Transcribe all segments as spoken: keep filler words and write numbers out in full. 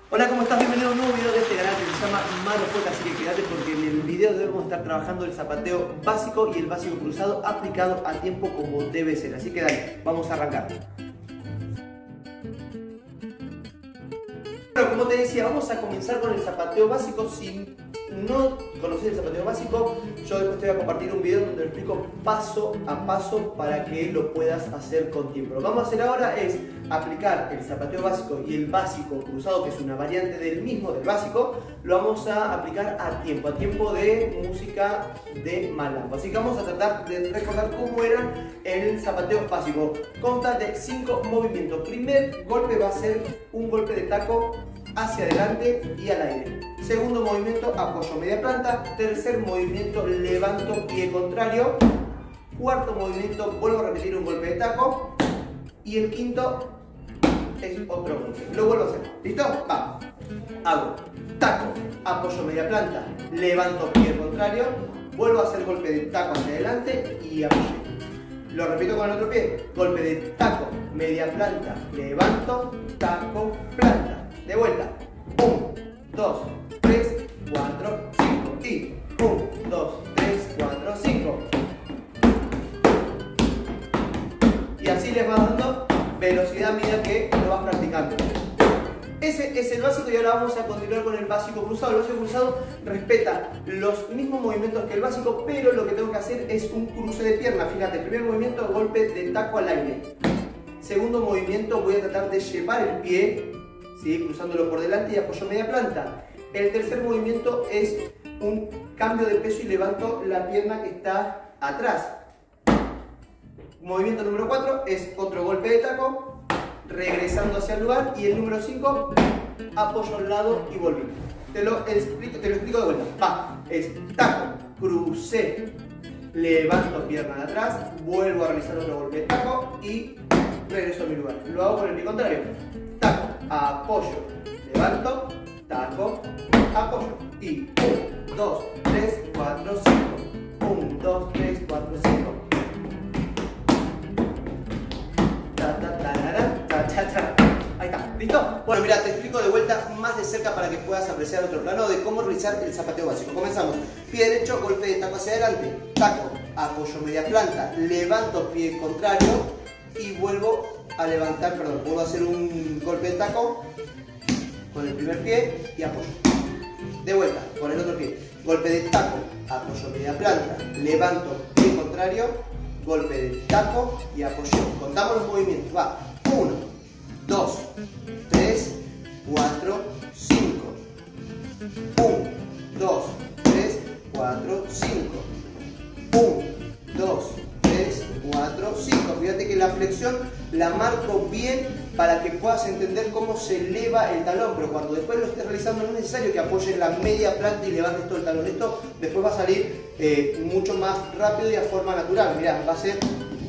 Hola, ¿cómo estás? Bienvenido a un nuevo video de este canal que se llama Mano Fuerte, así que quédate porque en el video debemos estar trabajando el zapateo básico y el básico cruzado aplicado a tiempo como debe ser. Así que dale, vamos a arrancar. Bueno, como te decía, vamos a comenzar con el zapateo básico. Si no conoces el zapateo básico, yo después te voy a compartir un video donde lo explico paso a paso para que lo puedas hacer con tiempo. Lo que vamos a hacer ahora es aplicar el zapateo básico y el básico cruzado, que es una variante del mismo, del básico. Lo vamos a aplicar a tiempo, a tiempo de música de malambo. Así que vamos a tratar de recordar cómo era el zapateo básico. Consta de cinco movimientos. Primer golpe va a ser un golpe de taco hacia adelante y al aire. Segundo movimiento, apoyo media planta. Tercer movimiento, levanto pie contrario. Cuarto movimiento, vuelvo a repetir un golpe de taco. Y el quinto es otro golpe. Lo vuelvo a hacer. ¿Listo? Vamos. Hago taco, apoyo media planta, levanto pie contrario. Vuelvo a hacer golpe de taco hacia adelante y apoyo. Lo repito con el otro pie. Golpe de taco, media planta, levanto, taco, planta. De vuelta. uno, dos, tres, cuatro, cinco. Y uno, dos, tres, cuatro, cinco. Y así les va dando velocidad a medida que lo vas practicando. Ese es el básico y ahora vamos a continuar con el básico cruzado. El básico cruzado respeta los mismos movimientos que el básico, pero lo que tengo que hacer es un cruce de pierna. Fíjate, primer movimiento, golpe de taco al aire. Segundo movimiento, voy a tratar de llevar el pie, ¿sí?, cruzándolo por delante y apoyo media planta. El tercer movimiento es un cambio de peso y levanto la pierna que está atrás. Movimiento número cuatro es otro golpe de taco, regresando hacia el lugar. Y el número cinco, apoyo al lado y volví. Te lo explico, te lo explico de vuelta. Va, es taco, crucé, levanto pierna de atrás, vuelvo a realizar otro golpe de taco y regreso a mi lugar. Lo hago con el pie contrario. Taco, apoyo, levanto, taco, apoyo. Y uno, dos, tres, cuatro, cinco. uno, dos, tres, cuatro, cinco. Ahí está, ¿listo? Bueno, mira, te explico de vuelta más de cerca para que puedas apreciar otro plano de cómo realizar el zapateo básico. Comenzamos. Pie derecho, golpe de taco hacia adelante. Taco, apoyo media planta, levanto pie contrario y vuelvo a levantar, perdón, vuelvo a hacer un golpe de taco con el primer pie y apoyo. De vuelta, con el otro pie. Golpe de taco, apoyo media planta, levanto pie contrario, golpe de taco y apoyo. Contamos los movimientos. Va. uno, dos, tres, cuatro, cinco. uno, dos, tres, cuatro, cinco. uno, dos, tres, cuatro, cinco. Fíjate que la flexión la marco bien para que puedas entender cómo se eleva el talón, pero cuando después lo estés realizando no es necesario que apoyes la media planta y levantes todo el talón. Esto después va a salir eh, mucho más rápido y a forma natural. Mirá, va a ser...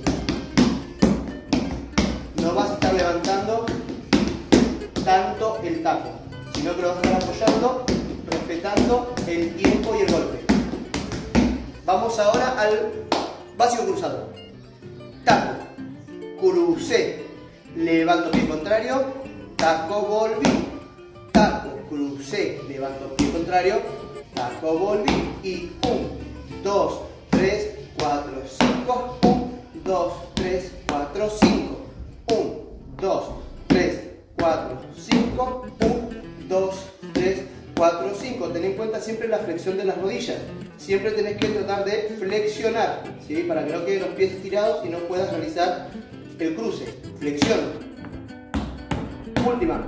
no vas a estar levantando tanto el taco, sino que lo vas a estar apoyando, respetando el tiempo y el golpe. Vamos ahora al básico cruzado. Taco, crucé, levanto pie contrario, taco, volví. Taco, crucé, levanto pie contrario, taco, volví. Y uno, dos, tres, cuatro, cinco. uno, dos, tres, cuatro, cinco. uno, dos, tres, cuatro, cinco. uno, dos, tres, cuatro, cinco. Ten en cuenta siempre la flexión de las rodillas. Siempre tenés que tratar de flexionar, ¿sí?, para que no queden los pies estirados y no puedas realizar el cruce. Flexión. Última.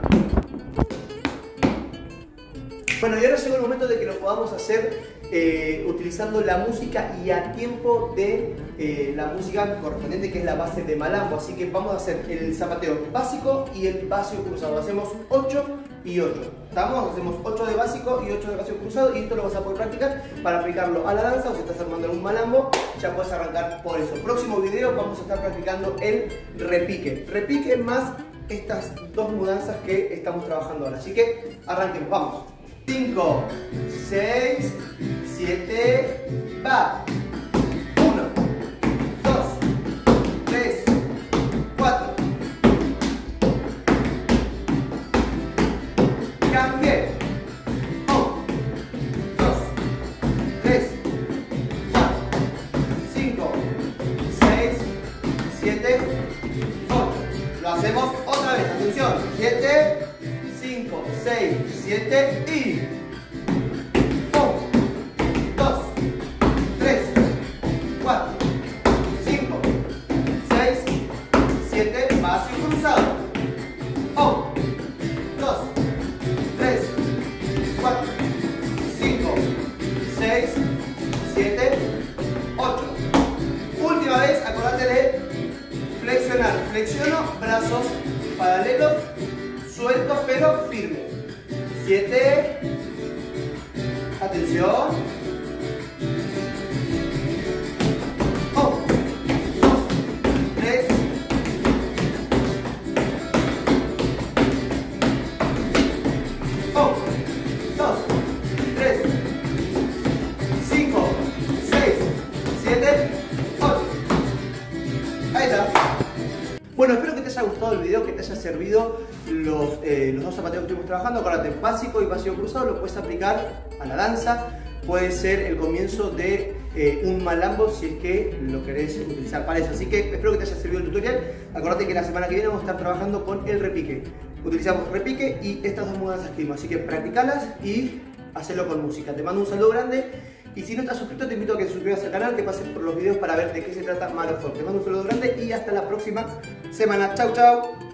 Bueno, y ahora llegó el momento de que lo podamos hacer eh, utilizando la música y a tiempo de eh, la música correspondiente, que es la base de malambo. Así que vamos a hacer el zapateo básico y el básico cruzado. Hacemos ocho y ocho. ¿Estamos? Hacemos ocho de básico y ocho de básico cruzado, y esto lo vas a poder practicar para aplicarlo a la danza, o si estás armando algún malambo, ya puedes arrancar por eso. Próximo video vamos a estar practicando el repique. Repique más estas dos mudanzas que estamos trabajando ahora. Así que arranquemos, vamos. cinco, seis, siete, va. uno, dos, tres, cuatro. seis, siete y uno, dos, tres, cuatro, cinco, seis, siete, paso y cruzado. uno, dos, tres, cuatro, cinco, seis, siete, ocho. Última vez, acordate de flexionar. Flexiono, brazos paralelos, sueltos pero firmes. siete. Atención. uno, dos, tres. uno, dos, tres, cinco, seis, siete, ocho. Ahí está. Bueno, espero que te haya gustado el video, que te haya servido los, eh, los dos zapateos que estuvimos trabajando. Acuérdate, básico y paseo cruzado lo puedes aplicar a la danza. Puede ser el comienzo de eh, un malambo si es que lo querés utilizar para eso. Así que espero que te haya servido el tutorial. Acuérdate que la semana que viene vamos a estar trabajando con el repique. Utilizamos repique y estas dos mudanzas que vimos. Así que practicalas y hacerlo con música. Te mando un saludo grande. Y si no estás suscrito, te invito a que te suscribas al canal, que pases por los videos para ver de qué se trata Mano Folk. Te mando un saludo grande y hasta la próxima semana. Chau, chau.